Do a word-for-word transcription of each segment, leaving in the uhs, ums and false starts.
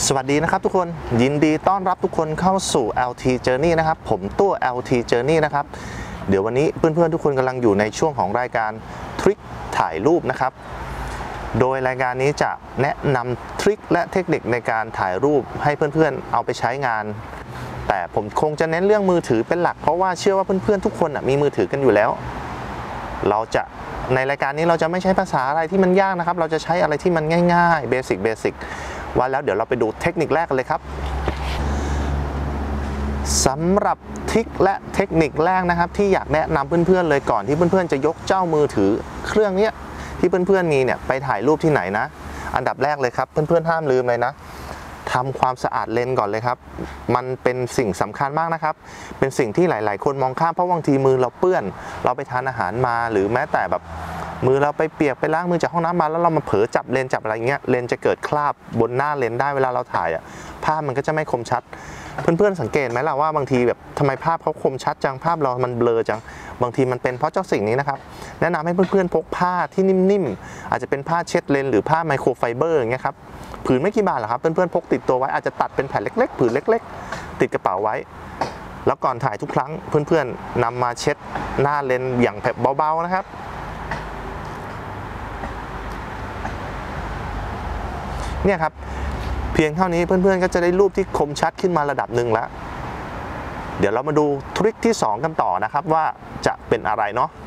สวัสดีนะครับทุกคนยินดีต้อนรับทุกคนเข้าสู่ แอล ที Journey นะครับผมตัว แอล ที Journey นะครับเดี๋ยววันนี้เพื่อนๆทุกคนกำลังอยู่ในช่วงของรายการทริคถ่ายรูปนะครับโดยรายการนี้จะแนะนำทริคและเทคนิคในการถ่ายรูปให้เพื่อนๆเอาไปใช้งานแต่ผมคงจะเน้นเรื่องมือถือเป็นหลักเพราะว่าเชื่อว่าเพื่อนๆทุกคนมีมือถือกันอยู่แล้วเราจะในรายการนี้เราจะไม่ใช้ภาษาอะไรที่มันยากนะครับเราจะใช้อะไรที่มันง่ายๆเบสิกเบสิกว่าแล้วเดี๋ยวเราไปดูเทคนิคแรกกันเลยครับสำหรับทริคและเทคนิคแรกนะครับที่อยากแนะนำเพื่อนๆเลยก่อนที่เพื่อนๆจะยกเจ้ามือถือเครื่องนี้ที่เพื่อนๆมีเนี่ยไปถ่ายรูปที่ไหนนะอันดับแรกเลยครับเพื่อนๆห้ามลืมเลยนะทำความสะอาดเลนส์ก่อนเลยครับมันเป็นสิ่งสำคัญมากนะครับเป็นสิ่งที่หลายๆคนมองข้ามเพราะบางทีมือเราเปื้อนเราไปทานอาหารมาหรือแม้แต่แบบมือเราไปเปียกไปล้างมือจากห้องน้ำมาแล้วเรามาเผลอจับเลนจับอะไรเงี้ยเลนจะเกิดคราบบนหน้าเลนได้เวลาเราถ่ายอ่ะภาพมันก็จะไม่คมชัดเพื่อนๆสังเกตไหมล่ะว่าบางทีแบบทำไมภาพเขาคมชัดจังภาพเรามันเบลอจังบางทีมันเป็นเพราะเจ้าสิ่งนี้นะครับแนะนำให้เพื่อนๆพกผ้าที่นิ่มๆอาจจะเป็นผ้าเช็ดเลนหรือผ้าไมโครไฟเบอร์อย่างเงี้ยครับผืนไม่กี่บาทหรอกครับเพื่อนๆพกติดตัวไว้อาจจะตัดเป็นแผ่นเล็กๆผืนเล็กๆติดกระเป๋าไว้แล้วก่อนถ่ายทุกครั้งเพื่อนๆนำมาเช็ดหน้าเลนอย่างแบบเบาๆนะครับเนี่ยครับเพียงเท่านี้เพื่อนๆก็จะได้รูปที่คมชัดขึ้นมาระดับหนึ่งแล้วเดี๋ยวเรามาดูทริคที่สองกันต่อนะครับว่าจะเป็นอะไรเนาะ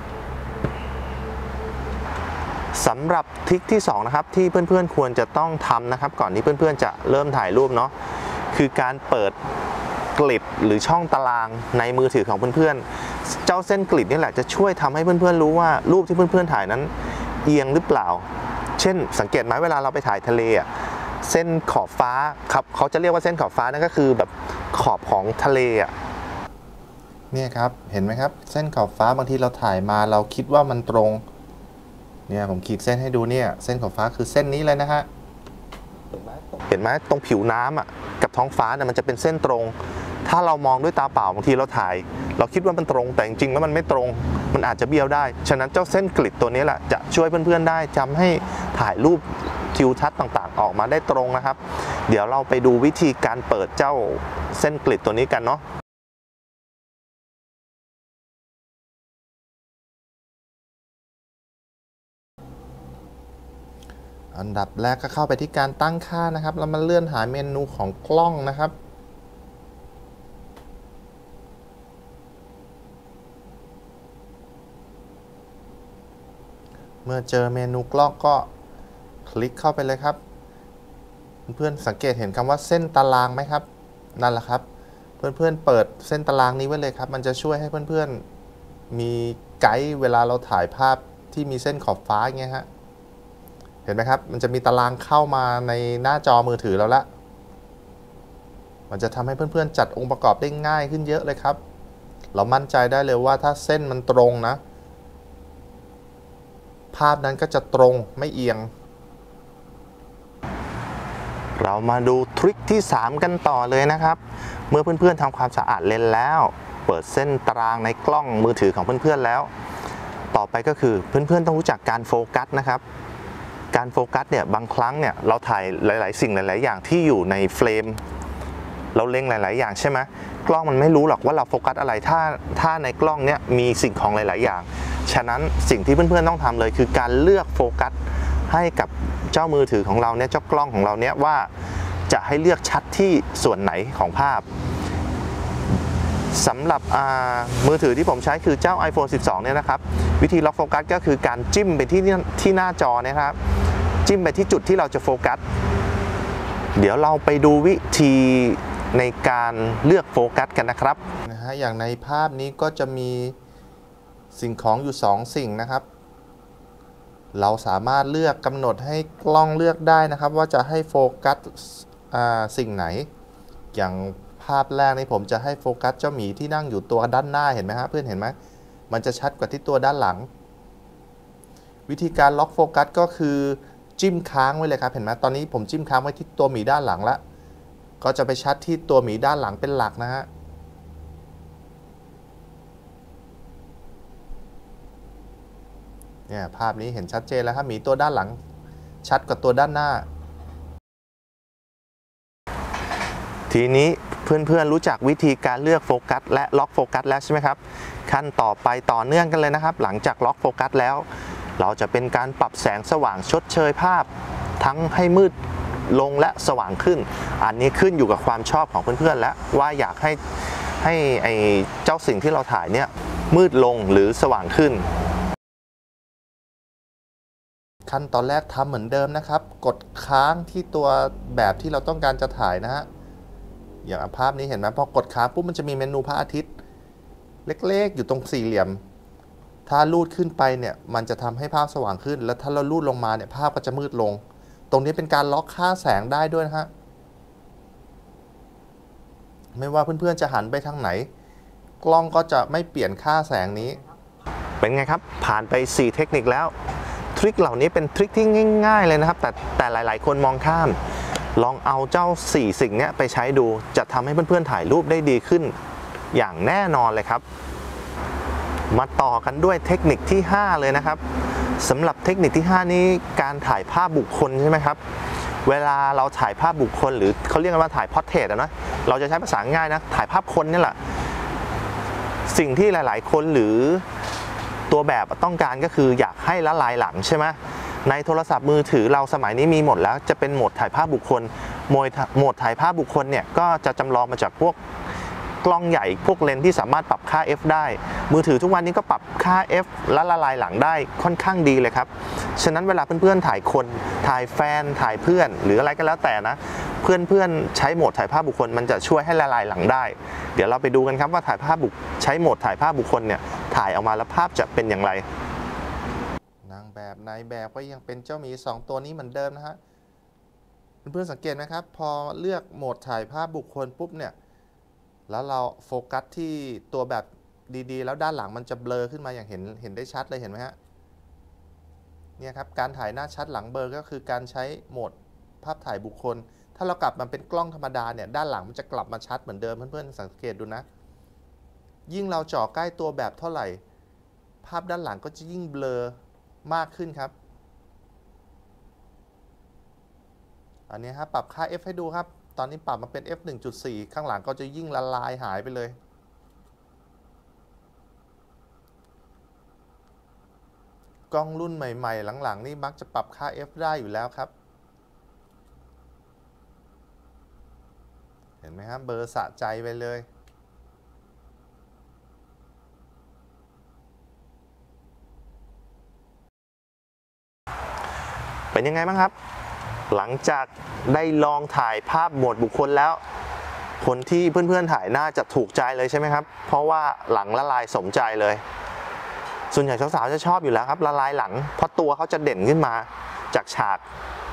สำหรับทริคที่สองนะครับที่เพื่อนๆควรจะต้องทำนะครับก่อนที่เพื่อนๆจะเริ่มถ่ายรูปเนาะคือการเปิดกลิดหรือช่องตารางในมือถือของเพื่อนๆเจ้าเส้นกลิดนี่แหละจะช่วยทำให้เพื่อนๆรู้ว่ารูปที่เพื่อนๆถ่ายนั้นเอียงหรือเปล่าเช่นสังเกตไหมเวลาเราไปถ่ายทะเลอ่ะเส้นขอบฟ้าครับเขาจะเรียกว่าเส้นขอบฟ้านั่นก็คือแบบขอบของทะเลอ่ะเนี่ยครับเห็นไหมครับเส้นขอบฟ้าบางทีเราถ่ายมาเราคิดว่ามันตรงเนี่ยผมขีดเส้นให้ดูเนี่ยเส้นขอบฟ้าคือเส้นนี้เลยนะฮะเห็นไหมตรงผิวน้ำอ่ะกับท้องฟ้าเนี่ยมันจะเป็นเส้นตรงถ้าเรามองด้วยตาเปล่าบางทีเราถ่ายเราคิดว่ามันตรงแต่จริงๆแล้วมันไม่ตรงมันอาจจะเบี้ยวได้ฉะนั้นเจ้าเส้นกลิดตัวนี้แหละจะช่วยเพื่อนๆได้จำให้ถ่ายรูปทิวทัศน์ต่างๆออกมาได้ตรงนะครับเดี๋ยวเราไปดูวิธีการเปิดเจ้าเส้นกลิดตัวนี้กันเนาะอันดับแรกก็เข้าไปที่การตั้งค่านะครับแล้วมาเลื่อนหาเมนูของกล้องนะครับเมื่อเจอเมนูกล้องก็คลิกเข้าไปเลยครับเพื่อนๆสังเกตเห็นคำว่าเส้นตารางไหมครับนั่นแหละครับเพื่อนๆเปิดเส้นตารางนี้ไว้เลยครับมันจะช่วยให้เพื่อนๆมีไกด์เวลาเราถ่ายภาพที่มีเส้นขอบฟ้าอย่างเงี้ยฮะเห็นไหมครับมันจะมีตารางเข้ามาในหน้าจอมือถือเราละมันจะทำให้เพื่อนๆจัดองค์ประกอบได้ง่ายขึ้นเยอะเลยครับเรามั่นใจได้เลยว่าถ้าเส้นมันตรงนะภาพนั้นก็จะตรงไม่เอียงเรามาดูทริคที่สามกันต่อเลยนะครับเมื่อเพื่อนๆทำความสะอาดเลนส์แล้วเปิดเส้นตารางในกล้องมือถือของเพื่อนๆแล้วต่อไปก็คือเพื่อนๆต้องรู้จักการโฟกัสนะครับการโฟกัสเนี่ยบางครั้งเนี่ยเราถ่ายหลายๆสิ่งหลายๆอย่างที่อยู่ในเฟรมเราเล็งหลายๆอย่างใช่ไหมกล้องมันไม่รู้หรอกว่าเราโฟกัสอะไรถ้าถ้าในกล้องเนี่ยมีสิ่งของหลายๆอย่างฉะนั้นสิ่งที่เพื่อนๆต้องทำเลยคือการเลือกโฟกัสให้กับเจ้ามือถือของเราเนี่ยเจ้ากล้องของเราเนี่ยว่าจะให้เลือกชัดที่ส่วนไหนของภาพสำหรับมือถือที่ผมใช้คือเจ้า ไอโฟน สิบสองเนี่ยนะครับวิธีล็อกโฟกัสก็คือการจิ้มไปที่ที่หน้าจอนะครับจิ้มไปที่จุดที่เราจะโฟกัสเดี๋ยวเราไปดูวิธีในการเลือกโฟกัสกันนะครับนะฮะอย่างในภาพนี้ก็จะมีสิ่งของอยู่สองสิ่งนะครับเราสามารถเลือกกำหนดให้กล้องเลือกได้นะครับว่าจะให้โฟกัสสิ่งไหนอย่างภาพแรกนี้ผมจะให้โฟกัสเจ้าหมีที่นั่งอยู่ตัวด้านหน้าเห็นไหมครับเพื่อนเห็นไหมมันจะชัดกว่าที่ตัวด้านหลังวิธีการล็อกโฟกัสก็คือจิ้มค้างไว้เลยครับเห็นไหมตอนนี้ผมจิ้มค้างไว้ที่ตัวหมีด้านหลังแล้วก็จะไปชัดที่ตัวหมีด้านหลังเป็นหลักนะฮะเนี่ยภาพนี้เห็นชัดเจนแล้วครับหมีตัวด้านหลังชัดกว่าตัวด้านหน้าทีนี้เพื่อนๆรู้จักวิธีการเลือกโฟกัสและล็อกโฟกัสแล้วใช่ไหมครับขั้นต่อไปต่อเนื่องกันเลยนะครับหลังจากล็อกโฟกัสแล้วเราจะเป็นการปรับแสงสว่างชดเชยภาพทั้งให้มืดลงและสว่างขึ้นอันนี้ขึ้นอยู่กับความชอบของเพื่อนๆแล้วว่าอยากให้ให้ไอ้เจ้าสิ่งที่เราถ่ายเนี่ยมืดลงหรือสว่างขึ้นขั้นตอนแรกทำเหมือนเดิมนะครับกดค้างที่ตัวแบบที่เราต้องการจะถ่ายนะฮะอย่างภาพนี้เห็นไหมพอกดค้างปุ๊บมันจะมีเมนูพระอาทิตย์เล็กๆอยู่ตรงสี่เหลี่ยมถ้าลูดขึ้นไปเนี่ยมันจะทำให้ภาพสว่างขึ้นแล้วถ้าเราลูดลงมาเนี่ยภาพก็จะมืดลงตรงนี้เป็นการล็อกค่าแสงได้ด้วยนะฮะไม่ว่าเพื่อนๆจะหันไปทางไหนกล้องก็จะไม่เปลี่ยนค่าแสงนี้เป็นไงครับผ่านไปสี่เทคนิคแล้วทริคเหล่านี้เป็นทริคที่ง่ายๆเลยนะครับแต่แต่หลายๆคนมองข้ามลองเอาเจ้าสี่สิ่งนี้ไปใช้ดูจะทำให้เพื่อนๆถ่ายรูปได้ดีขึ้นอย่างแน่นอนเลยครับมาต่อกันด้วยเทคนิคที่ห้าเลยนะครับสำหรับเทคนิคที่ห้านี้การถ่ายภาพบุคคลใช่ไหมครับเวลาเราถ่ายภาพบุคคลหรือเขาเรียกกันว่าถ่ายพอร์เทรตนะเราจะใช้ภาษาง่ายนะถ่ายภาพคนนี่แหละสิ่งที่หลายๆคนหรือตัวแบบต้องการก็คืออยากให้ละลายหลังใช่ไหมในโทรศัพท์มือถือเราสมัยนี้มีหมดแล้วจะเป็นโหมดถ่ายภาพบุคคลโหมดถ่ายภาพบุคคลเนี่ยก็จะจำลองมาจากพวกกล้องใหญ่พวกเลนส์ที่สามารถปรับค่า F ได้มือถือทุกวันนี้ก็ปรับค่า F และละลายหลังได้ค่อนข้างดีเลยครับฉะนั้นเวลาเพื่อนๆถ่ายคนถ่ายแฟนถ่ายเพื่อนหรืออะไรก็แล้วแต่นะเพื่อนๆใช้โหมดถ่ายภาพบุคคลมันจะช่วยให้ละลายหลังได้เดี๋ยวเราไปดูกันครับว่าถ่ายภาพบุคใช้โหมดถ่ายภาพบุคคลเนี่ยถ่ายออกมาแล้วภาพจะเป็นอย่างไรนางแบบนายแบบก็ยังเป็นเจ้าหมีสองตัวนี้เหมือนเดิมนะฮะเพื่อนๆสังเกตไหมครับพอเลือกโหมดถ่ายภาพบุคคลปุ๊บเนี่ยแล้วเราโฟกัสที่ตัวแบบดีๆแล้วด้านหลังมันจะเบลอขึ้นมาอย่างเห็นเห็นได้ชัดเลยเห็นไหมฮะเนี่ยครับการถ่ายหน้าชัดหลังเบลอก็คือการใช้โหมดภาพถ่ายบุคคลถ้าเรากลับมาเป็นกล้องธรรมดาเนี่ยด้านหลังมันจะกลับมาชัดเหมือนเดิมเพื่อนๆสังเกตดูนะยิ่งเราจ่อใกล้ตัวแบบเท่าไหร่ภาพด้านหลังก็จะยิ่งเบลอมากขึ้นครับอันนี้ครับปรับค่า F ให้ดูครับตอนนี้ปรับมาเป็น เอฟ หนึ่งจุดสี่ ข้างหลังก็จะยิ่งละลายหายไปเลยกล้องรุ่นใหม่ๆหลังๆนี่มักจะปรับค่า F ได้อยู่แล้วครับเห็นไหมครับเบอร์สะใจไปเลยเป็นยังไงบ้างครับหลังจากได้ลองถ่ายภาพโหมดบุคคลแล้วคนที่เพื่อนๆถ่ายน่าจะถูกใจเลยใช่ไหมครับเพราะว่าหลังละลายสมใจเลยส่วนใหญ่สาวๆจะชอบอยู่แล้วครับละลายหลังเพราะตัวเขาจะเด่นขึ้นมาจากฉาก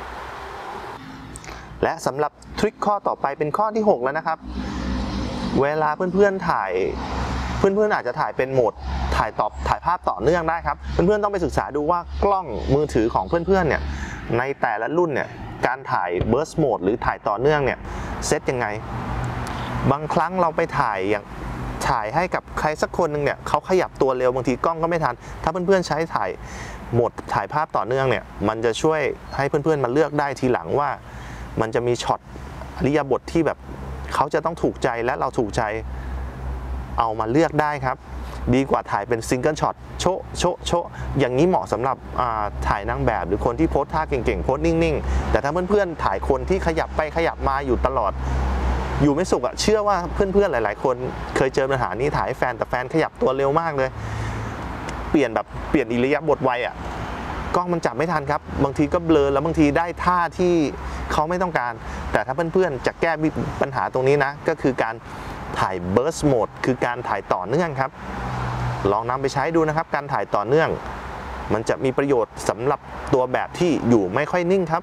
และสำหรับทริคข้อต่อไปเป็นข้อที่หกแล้วนะครับเวลาเพื่อนๆถ่ายเพื่อนๆอาจจะถ่ายเป็นโหมดถ่ายตอบถ่ายภาพต่อเนื่องได้ครับเพื่อนๆต้องไปศึกษาดูว่ากล้องมือถือของเพื่อนๆเนี่ยในแต่ละรุ่นเนี่ยการถ่าย burst mode หรือถ่ายต่อเนื่องเนี่ยเซตยังไงบางครั้งเราไปถ่ายอย่างถ่ายให้กับใครสักคนหนึ่งเนี่ยเขาขยับตัวเร็วบางทีกล้องก็ไม่ทันถ้าเพื่อนๆใช้ถ่ายโหมดถ่ายภาพต่อเนื่องเนี่ยมันจะช่วยให้เพื่อนๆมาเลือกได้ทีหลังว่ามันจะมีช็อตอริยบทที่แบบเขาจะต้องถูกใจและเราถูกใจเอามาเลือกได้ครับดีกว่าถ่ายเป็นซิงเกิลช็อตโชะโชะโชะอย่างนี้เหมาะสำหรับถ่ายนางแบบหรือคนที่โพสท่าเก่งๆโพสนิ่งๆแต่ถ้าเพื่อนๆถ่ายคนที่ขยับไปขยับมาอยู่ตลอดอยู่ไม่สุขอะเชื่อว่าเพื่อนๆหลายๆคนเคยเจอปัญหานี้ถ่ายแฟนแต่แฟนขยับตัวเร็วมากเลยเปลี่ยนแบบเปลี่ยนอิริยาบถไวอะกล้องมันจับไม่ทันครับบางทีก็เบลอแล้วบางทีได้ท่าที่เขาไม่ต้องการแต่ถ้าเพื่อนๆจะแก้ปัญหาตรงนี้นะก็คือการถ่าย burst mode คือการถ่ายต่อเนื่องครับลองนำไปใช้ดูนะครับการถ่ายต่อเนื่องมันจะมีประโยชน์สำหรับตัวแบบที่อยู่ไม่ค่อยนิ่งครับ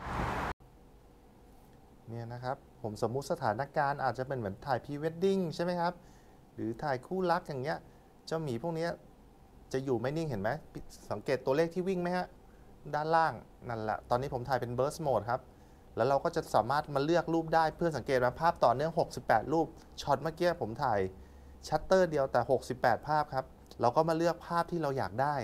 เนี่ยนะครับผมสมมุติสถานการณ์อาจจะเป็นเหมือนถ่ายพรีเวดดิ้งใช่ไหมครับหรือถ่ายคู่รักอย่างเงี้ยเจ้าหมีพวกนี้จะอยู่ไม่นิ่งเห็นไหมสังเกตตัวเลขที่วิ่งไหมฮะด้านล่างนั่นแหละตอนนี้ผมถ่ายเป็น burst mode ครับแล้วเราก็จะสามารถมาเลือกรูปได้เพื่อสังเกตว่าภาพต่อเนื่องหกสิบแปดรูปช็อตเมื่อกี้ผมถ่ายชัตเตอร์เดียวแต่หกสิบแปดภาพครับเราก็มาเลือกภาพที่เราอยากได้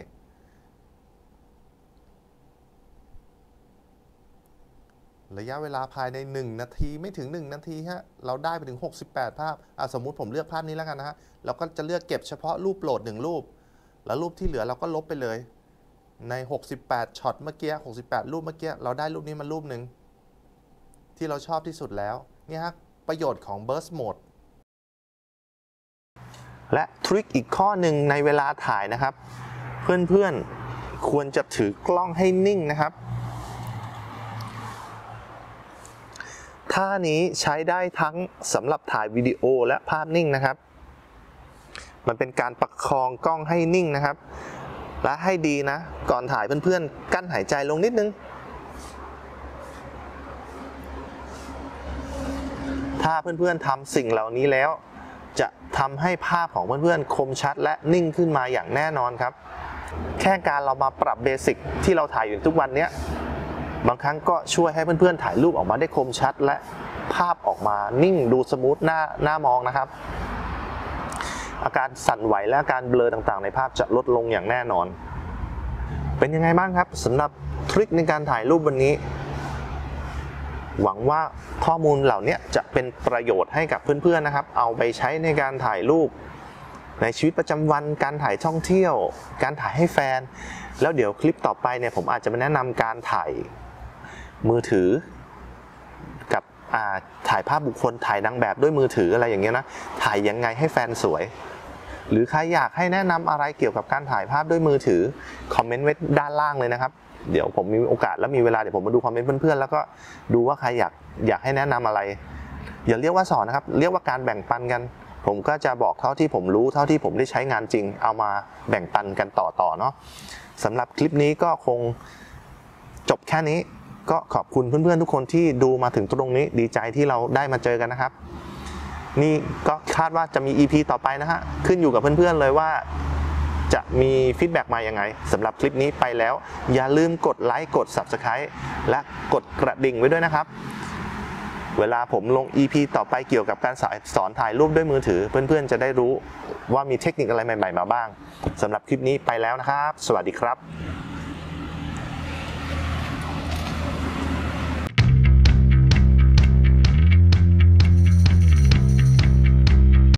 ระยะเวลาภายในหนึ่งนาทีไม่ถึงหนึ่งนาทีฮะเราได้ไปถึงหกสิบแปดภาพอ่ะสมมุติผมเลือกภาพนี้แล้วกันนะฮะเราก็จะเลือกเก็บเฉพาะรูปโปรดหนึ่งรูปแล้วรูปที่เหลือเราก็ลบไปเลยในหกสิบแปดช็อตเมื่อกี้หกสิบแปดรูปเมื่อกี้เราได้รูปนี้มารูปหนึ่งที่เราชอบที่สุดแล้วนี่ฮะประโยชน์ของ Burst Mode และทริคอีกข้อหนึ่งในเวลาถ่ายนะครับเพื่อนๆควรจะถือกล้องให้นิ่งนะครับท่านี้ใช้ได้ทั้งสำหรับถ่ายวิดีโอและภาพนิ่งนะครับมันเป็นการประคองกล้องให้นิ่งนะครับและให้ดีนะก่อนถ่ายเพื่อนๆกั้นหายใจลงนิดนึงถ้าเพื่อนๆทำสิ่งเหล่านี้แล้วจะทำให้ภาพของเพื่อนๆคมชัดและนิ่งขึ้นมาอย่างแน่นอนครับแค่การเรามาปรับเบสิกที่เราถ่ายอยู่ทุกวันนี้บางครั้งก็ช่วยให้เพื่อนๆถ่ายรูปออกมาได้คมชัดและภาพออกมานิ่งดูสมูทหน้าหน้ามองนะครับอาการสั่นไหวและอาการเบลอต่างๆในภาพจะลดลงอย่างแน่นอนเป็นยังไงบ้างครับสำหรับทริคในการถ่ายรูปวันนี้หวังว่าข้อมูลเหล่านี้จะเป็นประโยชน์ให้กับเพื่อนๆนะครับเอาไปใช้ในการถ่ายรูปในชีวิตประจำวันการถ่ายท่องเที่ยวการถ่ายให้แฟนแล้วเดี๋ยวคลิปต่อไปเนี่ยผมอาจจะมาแนะนำการถ่ายมือถือกับถ่ายภาพบุคคลถ่ายนางแบบด้วยมือถืออะไรอย่างเงี้ยนะถ่ายยังไงให้แฟนสวยหรือใครอยากให้แนะนำอะไรเกี่ยวกับการถ่ายภาพด้วยมือถือคอมเมนต์ไว้ด้านล่างเลยนะครับเดี๋ยวผมมีโอกาสแล้วมีเวลาเดี๋ยวผมมาดูคอมเมนต์เพื่อนๆแล้วก็ดูว่าใครอยากอยากให้แนะนำอะไรอย่าเรียกว่าสอนนะครับเรียกว่าการแบ่งปันกันผมก็จะบอกเท่าที่ผมรู้เท่าที่ผมได้ใช้งานจริงเอามาแบ่งปันกันต่อๆเนาะสำหรับคลิปนี้ก็คงจบแค่นี้ก็ขอบคุณเพื่อนๆทุกคนที่ดูมาถึงตรงนี้ดีใจที่เราได้มาเจอกันนะครับนี่ก็คาดว่าจะมี อี พี ต่อไปนะฮะขึ้นอยู่กับเพื่อนๆเลยว่าจะมีฟีดแบ็กมายังไงสำหรับคลิปนี้ไปแล้วอย่าลืมกดไลค์กด ซับสไครบ์ และกดกระดิ่งไว้ด้วยนะครับเวลาผมลง อี พี ต่อไปเกี่ยวกับการสอนถ่ายรูปด้วยมือถือเพื่อนๆจะได้รู้ว่ามีเทคนิคอะไรใหม่ๆมาบ้างสำหรับคลิปนี้ไปแล้วนะครับสวัสดีครับ